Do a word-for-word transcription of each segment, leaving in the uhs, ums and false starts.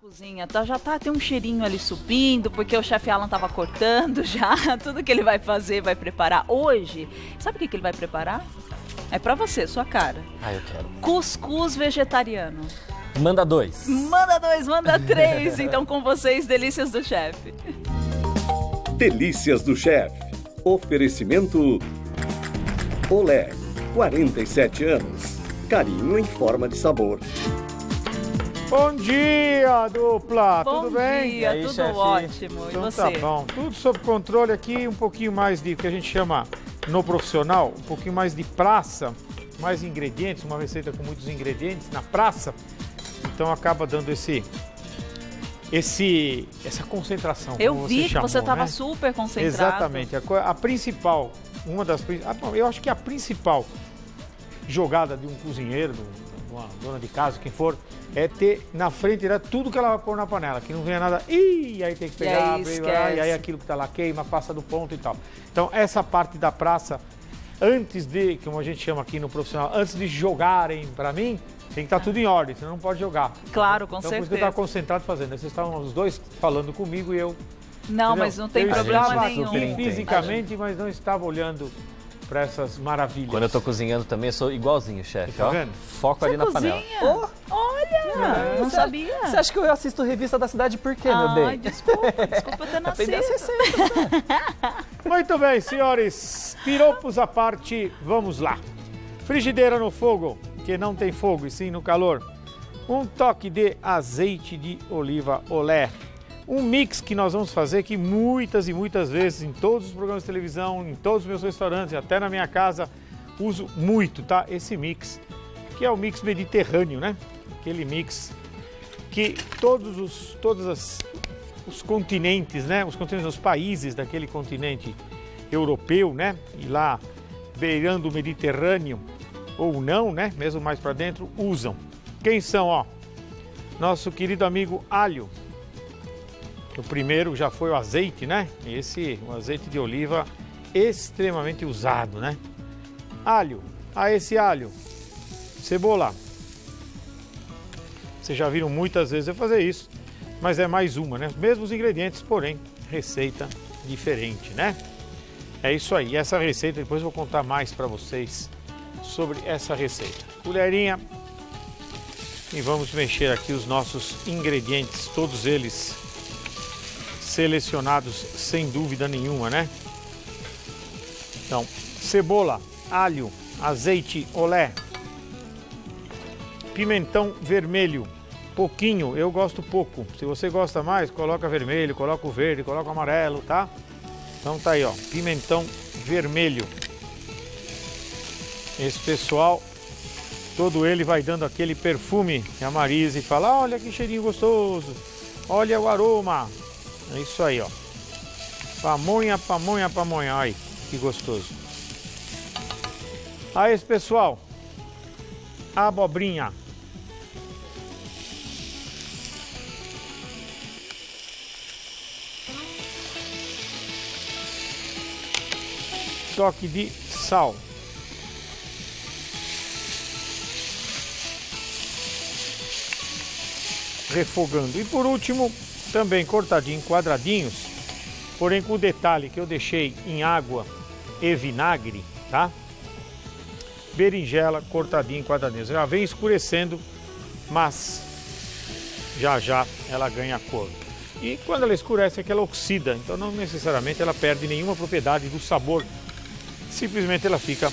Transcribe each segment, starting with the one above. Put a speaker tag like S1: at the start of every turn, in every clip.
S1: Cozinha, tá, já tá, tem um cheirinho ali subindo, porque o chefe Alan tava cortando já, tudo que ele vai fazer, vai preparar hoje. Sabe o que, que ele vai preparar? É pra você, sua cara.
S2: Ah, eu quero.
S1: Cuscuz vegetariano.
S2: Manda dois.
S1: Manda dois, manda três. Então com vocês, Delícias do Chefe.
S3: Delícias do Chefe. Oferecimento Olé, quarenta e sete anos. Carinho em forma de sabor.
S4: Bom dia, dupla!
S1: Bom
S4: Tudo bem?
S1: dia,
S2: aí,
S1: tudo
S2: chefe?
S1: ótimo. E
S4: Então
S1: você?
S4: tá bom. Tudo sob controle aqui, um pouquinho mais de, que a gente chama no profissional, um pouquinho mais de praça, mais ingredientes, uma receita com muitos ingredientes na praça. Então acaba dando esse, esse, essa concentração.
S1: Eu
S4: como
S1: vi
S4: você
S1: que
S4: chamou,
S1: você estava
S4: né?
S1: super concentrado.
S4: Exatamente. A, co- a principal, uma das prin- a- eu acho que a principal jogada de um cozinheiro, de uma dona de casa, quem for, é ter na frente né, tudo que ela vai pôr na panela, que não venha nada, ih, aí tem que
S1: E
S4: pegar,
S1: aí
S4: abrir,
S1: esquece.
S4: e aí aquilo que tá lá queima, passa do ponto e tal. Então essa parte da praça, antes de, como a gente chama aqui no profissional, antes de jogarem para mim, tem que estar tudo em ordem, senão não pode jogar.
S1: Claro, com
S4: então, por isso que eu
S1: certeza.
S4: estava concentrado fazendo. Vocês estavam os dois falando comigo e eu...
S1: Não,
S4: entendeu?
S1: mas não tem
S4: eu
S1: problema
S4: estava
S1: nenhum.
S4: aqui
S2: entendo.
S4: fisicamente, mas não estava olhando para essas maravilhas.
S2: Quando eu tô cozinhando também, eu sou igualzinho, chefe.
S4: Tá
S2: ó.
S4: vendo?
S2: Foco ali na panela.
S1: Cozinha? Olha, não
S2: Você-
S1: sabia.
S2: Você acha que eu assisto Revista da Cidade por quê, meu
S1: Ai,
S2: bem?
S1: desculpa, desculpa ter
S2: Aprender as
S1: nascido.
S2: receitas.
S4: Muito bem, senhores, piropos à parte, vamos lá. Frigideira no fogo, que não tem fogo e sim no calor. Um toque de azeite de oliva olé. Um mix que nós vamos fazer aqui muitas e muitas vezes em todos os programas de televisão, em todos os meus restaurantes, até na minha casa, uso muito, tá? Esse mix, que é o mix mediterrâneo, né? Aquele mix que todos os, todos as, os continentes, né? Os continentes, os países daquele continente europeu, né? E lá beirando o Mediterrâneo ou não, né? Mesmo mais para dentro, usam. Quem são, ó? Nosso querido amigo alho. O primeiro já foi o azeite, né? Esse, o azeite de oliva extremamente usado, né? Alho. Ah, esse alho. Cebola. Vocês já viram muitas vezes eu fazer isso, mas é mais uma, né? Mesmos ingredientes, porém, receita diferente, né? É isso aí. Essa receita, depois eu vou contar mais para vocês sobre essa receita. Colherinha. E vamos mexer aqui os nossos ingredientes, todos eles selecionados sem dúvida nenhuma, né? Então, cebola, alho, azeite olé, pimentão vermelho, pouquinho, eu gosto pouco. Se você gosta mais, coloca vermelho, coloca o verde, coloca o amarelo, tá? Então tá aí, ó, pimentão vermelho. Esse pessoal, todo ele vai dando aquele perfume que a Marise fala, olha que cheirinho gostoso, olha o aroma. É isso aí, ó. Pamonha, pamonha, pamonha. Ai, que gostoso. Aí, esse pessoal. Abobrinha. Toque de sal. Refogando. E por último, também cortadinho em quadradinhos, porém com o detalhe que eu deixei em água e vinagre, tá? Berinjela cortadinha em quadradinhos. Já vem escurecendo, mas já já ela ganha cor. E quando ela escurece é que ela oxida, então não necessariamente ela perde nenhuma propriedade do sabor. Simplesmente ela fica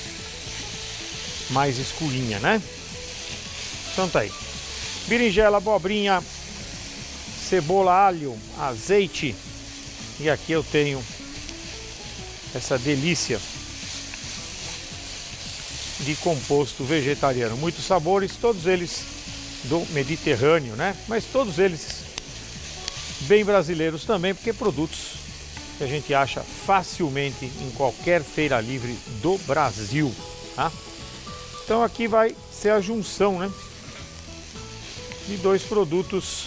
S4: mais escurinha, né? Então tá aí. Berinjela, abobrinha, cebola, alho, azeite e aqui eu tenho essa delícia de composto vegetariano. Muitos sabores, todos eles do Mediterrâneo, né? Mas todos eles bem brasileiros também, porque produtos que a gente acha facilmente em qualquer feira livre do Brasil, tá? Então aqui vai ser a junção, né? De dois produtos,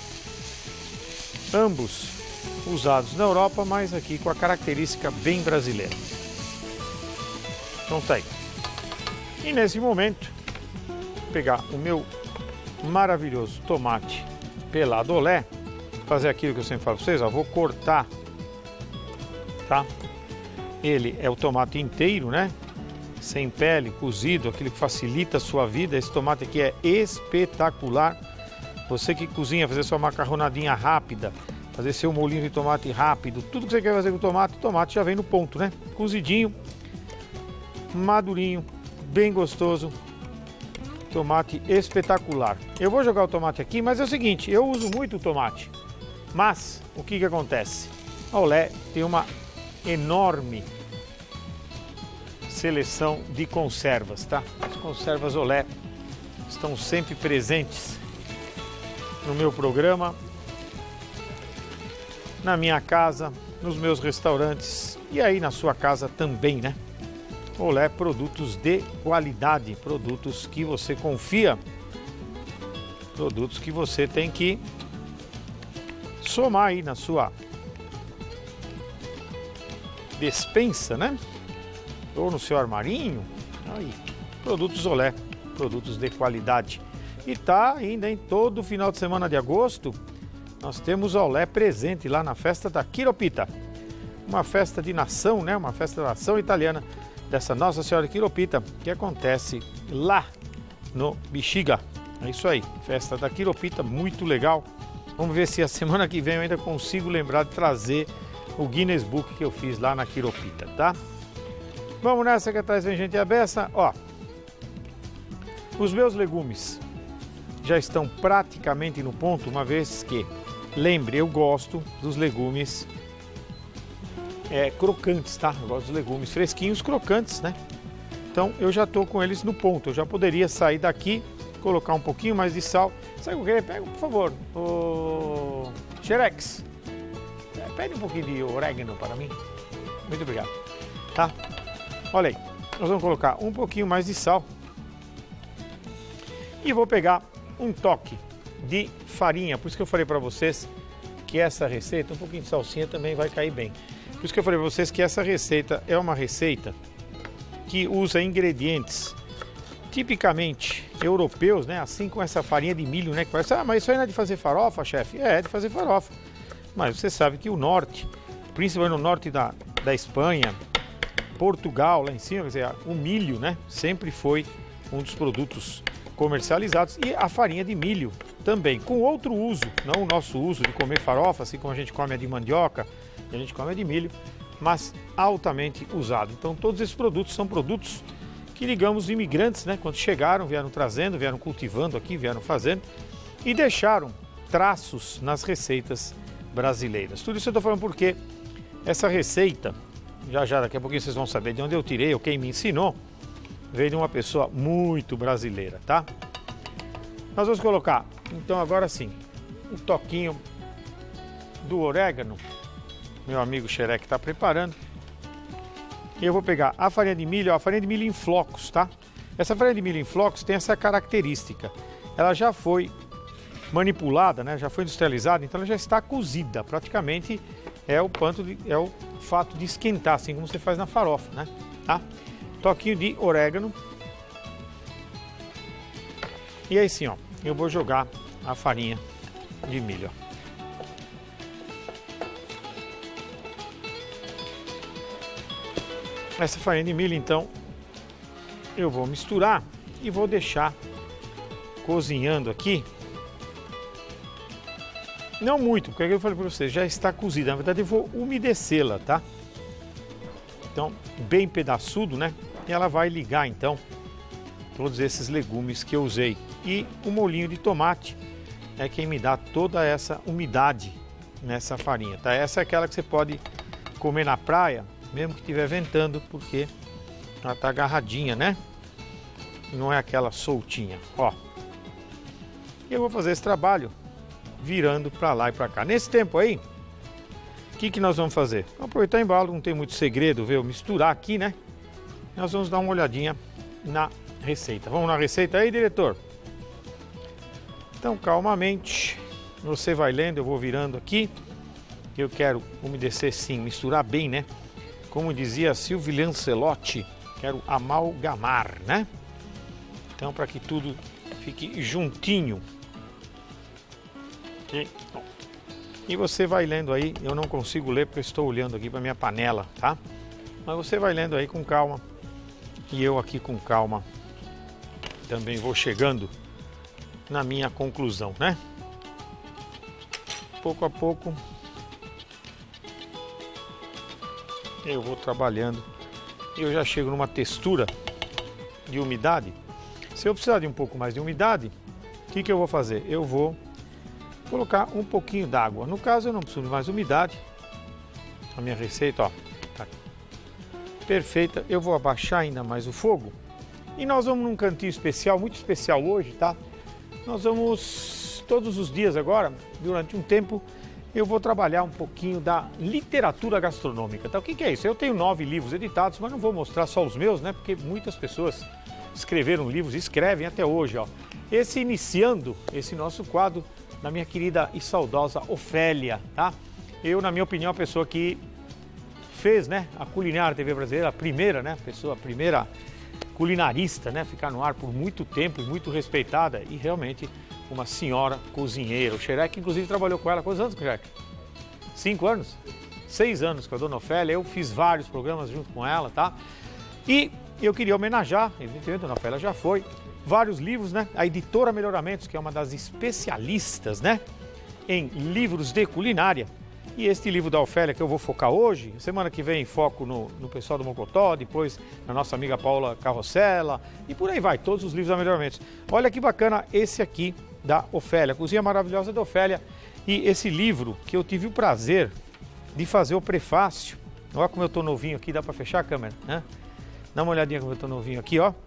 S4: ambos usados na Europa, mas aqui com a característica bem brasileira. Então tá aí. E nesse momento, vou pegar o meu maravilhoso tomate pelado olé, fazer aquilo que eu sempre falo para vocês, ó, vou cortar, tá? Ele é o tomate inteiro, né? Sem pele, cozido, aquilo que facilita a sua vida. Esse tomate aqui é espetacular. Você que cozinha, fazer sua macarronadinha rápida, fazer seu molhinho de tomate rápido, tudo que você quer fazer com tomate, o tomate já vem no ponto, né? Cozidinho, madurinho, bem gostoso. Tomate espetacular. Eu vou jogar o tomate aqui, mas é o seguinte, eu uso muito o tomate. Mas, o que que acontece? A Olé tem uma enorme seleção de conservas, tá? As conservas Olé estão sempre presentes no meu programa, na minha casa, nos meus restaurantes e aí na sua casa também, né? Olé, produtos de qualidade, produtos que você confia, produtos que você tem que somar aí na sua despensa, né? Ou no seu armarinho. Aí, produtos Olé, produtos de qualidade. E tá ainda em todo final de semana de agosto, nós temos Olé presente lá na festa da Chiropita. Uma festa de nação, né? Uma festa da nação italiana dessa Nossa Senhora de Chiropita, que acontece lá no Bexiga. É isso aí, festa da Chiropita, muito legal. Vamos ver se a semana que vem eu ainda consigo lembrar de trazer o Guinness Book que eu fiz lá na Chiropita, tá? Vamos nessa que atrás vem gente a beça. Ó, os meus legumes já estão praticamente no ponto, uma vez que, lembre, eu gosto dos legumes é, crocantes, tá? Eu gosto dos legumes fresquinhos, crocantes, né? Então eu já estou com eles no ponto. Eu já poderia sair daqui, colocar um pouquinho mais de sal. Sabe o que? Pega, por favor, o Xerex. Pede um pouquinho de orégano para mim. Muito obrigado. Tá? Olha aí. Nós vamos colocar um pouquinho mais de sal. E vou pegar um toque de farinha. Por isso que eu falei para vocês que essa receita, um pouquinho de salsinha também vai cair bem. Por isso que eu falei para vocês que essa receita é uma receita que usa ingredientes tipicamente europeus, né? Assim com essa farinha de milho, né? Que parece, ah, mas isso aí não é de fazer farofa, chefe? É, é de fazer farofa. Mas você sabe que o norte, principalmente no norte da, da Espanha, Portugal, lá em cima, quer dizer, o milho, né? Sempre foi um dos produtos comercializados e a farinha de milho também, com outro uso, não o nosso uso de comer farofa, assim como a gente come a de mandioca, a gente come a de milho, mas altamente usado. Então todos esses produtos são produtos que, digamos, imigrantes, né, quando chegaram, vieram trazendo, vieram cultivando aqui, vieram fazendo e deixaram traços nas receitas brasileiras. Tudo isso eu estou falando porque essa receita, já já daqui a pouquinho vocês vão saber de onde eu tirei ou quem me ensinou, veio de uma pessoa muito brasileira, tá? Nós vamos colocar, então agora sim, um toquinho do orégano, meu amigo Xerec está preparando. E eu vou pegar a farinha de milho, ó, a farinha de milho em flocos, tá? Essa farinha de milho em flocos tem essa característica, ela já foi manipulada, né? Já foi industrializada, então ela já está cozida, praticamente é o, panto de, é o fato de esquentar, assim como você faz na farofa, né? Tá? Toquinho de orégano. E aí sim, ó, eu vou jogar a farinha de milho, ó. Essa farinha de milho, então, eu vou misturar e vou deixar cozinhando aqui. Não muito, porque eu falei para vocês, já está cozida. Na verdade, eu vou umedecê-la, tá? Então, bem pedaçudo, né? E ela vai ligar, então, todos esses legumes que eu usei. E o molhinho de tomate é quem me dá toda essa umidade nessa farinha, tá? Essa é aquela que você pode comer na praia, mesmo que estiver ventando, porque ela está agarradinha, né? Não é aquela soltinha, ó. E eu vou fazer esse trabalho virando para lá e para cá. Nesse tempo aí, o que que nós vamos fazer? Aproveitar o embalo, não tem muito segredo, viu? Misturar aqui, né? Nós vamos dar uma olhadinha na receita. Vamos na receita aí, diretor? Então, calmamente, você vai lendo, eu vou virando aqui. Eu quero umedecer sim, misturar bem, né? Como dizia Silvio Lancelotti, quero amalgamar, né? Então, para que tudo fique juntinho. E, e você vai lendo aí, eu não consigo ler porque eu estou olhando aqui para minha panela, tá? Mas você vai lendo aí com calma. E eu aqui com calma também vou chegando na minha conclusão, né? Pouco a pouco eu vou trabalhando e eu já chego numa textura de umidade. Se eu precisar de um pouco mais de umidade, o que que eu vou fazer? Eu vou colocar um pouquinho d'água. No caso eu não preciso de mais umidade. A minha receita, ó, tá perfeita. Eu vou abaixar ainda mais o fogo. E nós vamos num cantinho especial, muito especial hoje, tá? Nós vamos, todos os dias agora, durante um tempo, eu vou trabalhar um pouquinho da literatura gastronômica, tá? O que que é isso? Eu tenho nove livros editados, mas não vou mostrar só os meus, né? Porque muitas pessoas escreveram livros e escrevem até hoje, ó. Esse iniciando esse nosso quadro da minha querida e saudosa Ofélia, tá? Eu, na minha opinião, a pessoa que fez, né, a Culinária T V Brasileira, a primeira, né, pessoa, a primeira culinarista, né, ficar no ar por muito tempo e muito respeitada e realmente uma senhora cozinheira. O Xerec, inclusive, trabalhou com ela. Quantos anos, Xerec? Cinco anos? Seis anos com a dona Ofélia. Eu fiz vários programas junto com ela, tá? E eu queria homenagear, evidentemente, a dona Ofélia já foi, vários livros, né? A editora Melhoramentos, que é uma das especialistas, né, em livros de culinária. E este livro da Ofélia que eu vou focar hoje, semana que vem foco no, no pessoal do Mocotó, depois na nossa amiga Paula Carrossela e por aí vai, todos os livros da Melhoramentos. Olha que bacana esse aqui da Ofélia, Cozinha Maravilhosa da Ofélia. E esse livro que eu tive o prazer de fazer o prefácio. Olha como eu tô novinho aqui, dá para fechar a câmera, né? Dá uma olhadinha como eu tô novinho aqui, ó.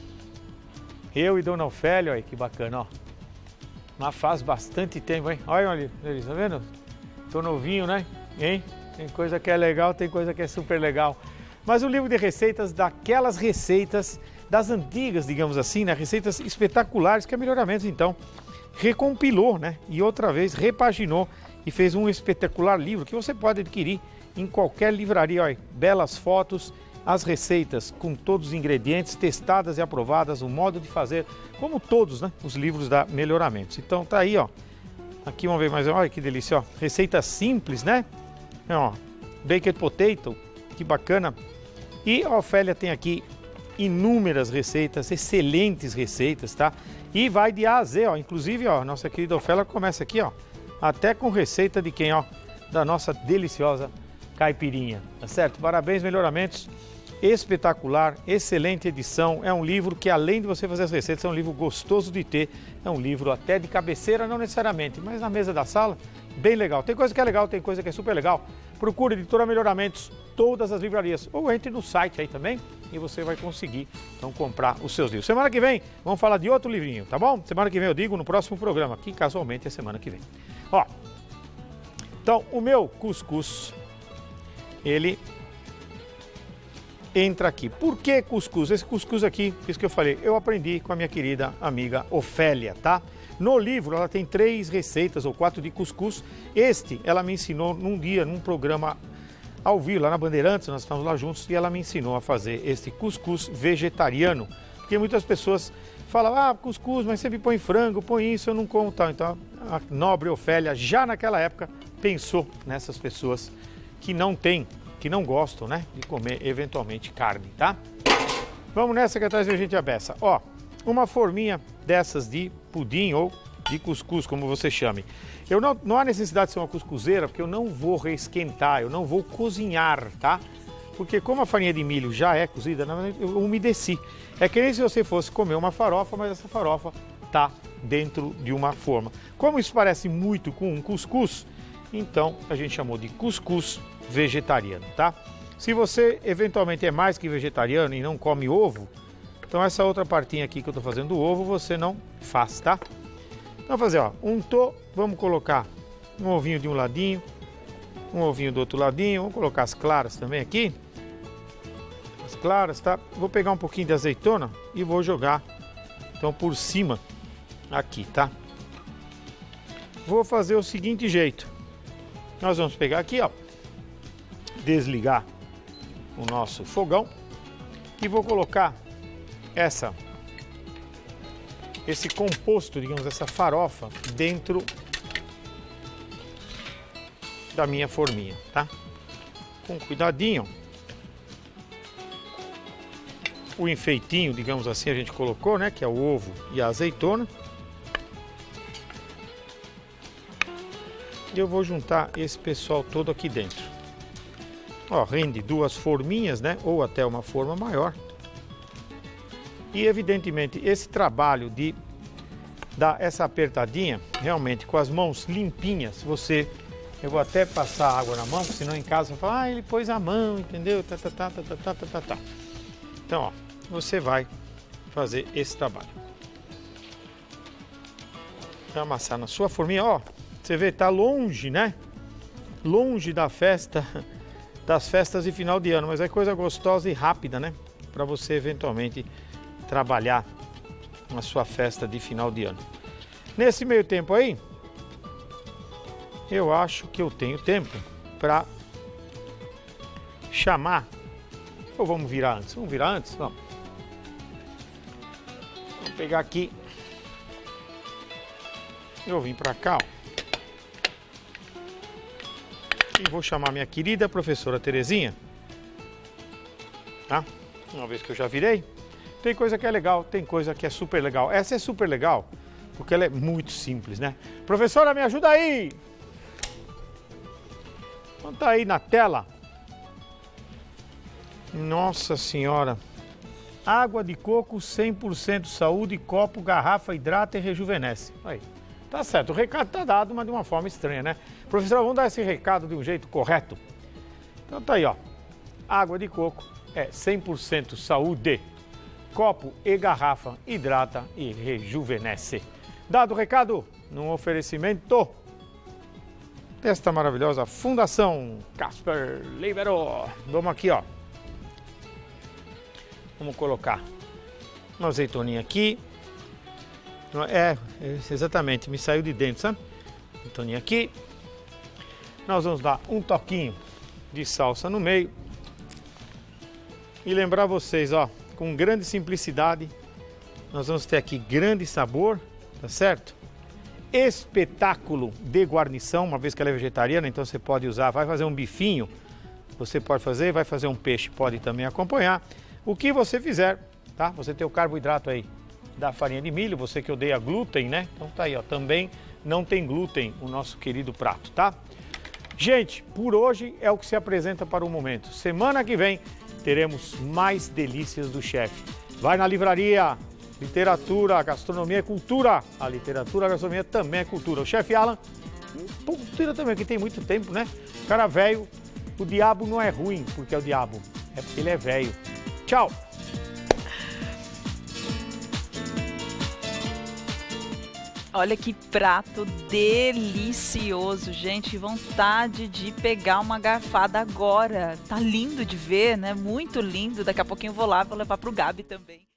S4: Eu e dona Ofélia, olha que bacana, ó. Mas faz bastante tempo, hein? Olha ali, tá vendo? Tô novinho, né? Hein? Tem coisa que é legal, tem coisa que é super legal. Mas o livro de receitas, daquelas receitas das antigas, digamos assim, né? Receitas espetaculares que a Melhoramentos, então, recompilou, né? E outra vez repaginou e fez um espetacular livro que você pode adquirir em qualquer livraria. Olha, belas fotos, as receitas com todos os ingredientes testadas e aprovadas, o modo de fazer, como todos, né? Os livros da Melhoramentos. Então tá aí, ó. Aqui vamos ver mais, olha que delícia, ó. Receita simples, né? Ó, baked potato, que bacana. E a Ofélia tem aqui inúmeras receitas, excelentes receitas, tá? E vai de A a Z, ó. Inclusive, ó, nossa querida Ofélia começa aqui, ó, até com receita de quem, ó? Da nossa deliciosa caipirinha, tá certo? Parabéns, Melhoramentos. Espetacular, excelente edição. É um livro que, além de você fazer as receitas, é um livro gostoso de ter. É um livro até de cabeceira, não necessariamente, mas na mesa da sala, bem legal. Tem coisa que é legal, tem coisa que é super legal. Procure Editora Melhoramentos, todas as livrarias. Ou entre no site aí também e você vai conseguir, então, comprar os seus livros. Semana que vem, vamos falar de outro livrinho, tá bom? Semana que vem eu digo no próximo programa, que casualmente é semana que vem. Ó, então, o meu cuscuz, ele entra aqui. Por que cuscuz? Esse cuscuz aqui, isso que eu falei, eu aprendi com a minha querida amiga Ofélia, tá? No livro ela tem três receitas ou quatro de cuscuz. Este ela me ensinou num dia, num programa ao vivo, lá na Bandeirantes, nós estamos lá juntos, e ela me ensinou a fazer este cuscuz vegetariano. Porque muitas pessoas falam, ah, cuscuz, mas sempre põe frango, põe isso, eu não como tal. Então a nobre Ofélia, já naquela época, pensou nessas pessoas que não têm, que não gostam, né, de comer eventualmente carne, tá? Vamos nessa que atrás a gente abeça. Ó, uma forminha dessas de pudim ou de cuscuz, como você chame. Eu não, não há necessidade de ser uma cuscuzeira, porque eu não vou reesquentar, eu não vou cozinhar, tá? Porque como a farinha de milho já é cozida, na verdade, eu umedeci. É que nem se você fosse comer uma farofa, mas essa farofa tá dentro de uma forma. Como isso parece muito com um cuscuz, então a gente chamou de cuscuz vegetariano, tá? Se você eventualmente é mais que vegetariano e não come ovo, então essa outra partinha aqui que eu tô fazendo do ovo, você não faz, tá? Então, vamos fazer, ó, untou, vamos colocar um ovinho de um ladinho, um ovinho do outro ladinho, vamos colocar as claras também aqui, as claras, tá? Vou pegar um pouquinho de azeitona e vou jogar, então, por cima aqui, tá? Vou fazer o seguinte jeito, nós vamos pegar aqui, ó, desligar o nosso fogão e vou colocar essa esse composto, digamos, essa farofa dentro da minha forminha, tá? Com cuidadinho. O enfeitinho, digamos assim, a gente colocou, né? Que é o ovo e a azeitona. E eu vou juntar esse pessoal todo aqui dentro. Ó, rende duas forminhas, né? Ou até uma forma maior. E evidentemente esse trabalho de dar essa apertadinha, realmente com as mãos limpinhas, você... Eu vou até passar água na mão, senão em casa eu falo, ah, ele pôs a mão, entendeu? Tá, tá, tá, tá, tá, tá, tá, tá. Então, ó, você vai fazer esse trabalho. Vai amassar na sua forminha, ó. Você vê, tá longe, né? Longe da festa, das festas de final de ano, mas é coisa gostosa e rápida, né? Para você eventualmente trabalhar na sua festa de final de ano. Nesse meio tempo aí, eu acho que eu tenho tempo para chamar. Ou vamos virar antes? Vamos virar antes? Vamos. Vou pegar aqui. Eu vim para cá, ó. E vou chamar minha querida professora Terezinha. Tá? Uma vez que eu já virei. Tem coisa que é legal, tem coisa que é super legal. Essa é super legal, porque ela é muito simples, né? Professora, me ajuda aí! Então tá aí na tela. Nossa Senhora. Água de coco, cem por cento saúde, copo, garrafa, hidrata e rejuvenesce. Aí. Tá certo, o recado tá dado, mas de uma forma estranha, né? Professora, vamos dar esse recado de um jeito correto? Então tá aí, ó. Água de coco é cem por cento saúde. Copo e garrafa, hidrata e rejuvenesce. Dado o recado, num oferecimento desta maravilhosa Fundação Casper Libero. Vamos aqui, ó. Vamos colocar uma azeitoninha aqui. É, exatamente, me saiu de dentro, sabe? Azeitoninha aqui. Nós vamos dar um toquinho de salsa no meio. E lembrar vocês, ó, com grande simplicidade, nós vamos ter aqui grande sabor, tá certo? Espetáculo de guarnição, uma vez que ela é vegetariana, então você pode usar, vai fazer um bifinho, você pode fazer, vai fazer um peixe, pode também acompanhar. O que você fizer, tá? Você tem o carboidrato aí da farinha de milho, você que odeia glúten, né? Então tá aí, ó, também não tem glúten o nosso querido prato, tá? Gente, por hoje é o que se apresenta para o momento. Semana que vem teremos mais delícias do chefe. Vai na livraria, literatura, gastronomia é cultura. A literatura, a gastronomia também é cultura. O chefe Alan, um pouco cultura também, que tem muito tempo, né? O cara velho, o diabo não é ruim porque é o diabo, é porque ele é velho. Tchau!
S1: Olha que prato delicioso, gente. Vontade de pegar uma garfada agora. Tá lindo de ver, né? Muito lindo. Daqui a pouquinho eu vou lá, vou levar pro Gabi também.